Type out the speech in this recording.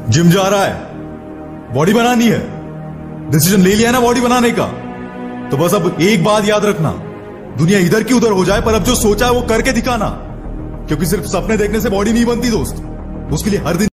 gym जा रहा है, बॉडी बनानी है, डिसीजन ले लिया है ना बॉडी बनाने का, तो बस अब एक बात याद रखना, दुनिया इधर की उधर हो जाए पर अब जो सोचा है वो करके दिखाना, क्योंकि सिर्फ सपने देखने से बॉडी नहीं बनती दोस्त, उसके लिए हर दिन